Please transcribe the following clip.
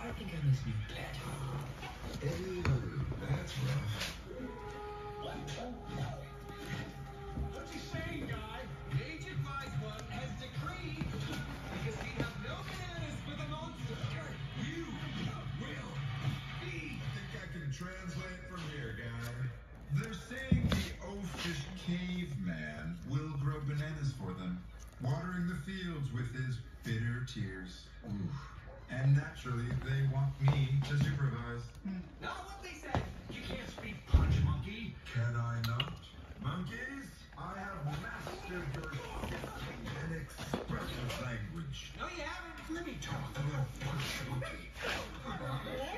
I think I'm his new pet. Ew, that's rough. What's he saying, guy? Agent Weisman has decreed because we have no bananas for the monster. You will be. I think I can translate from here, guy. They're saying the oafish caveman will grow bananas for them, watering the fields with his bitter tears. Ooh. And naturally, they want me to supervise. Not what they said. You can't speak Punch, monkey. Can I not? Monkeys, I have mastered your shifting and expressive language. No, you haven't. Let me talk to the Punch monkey.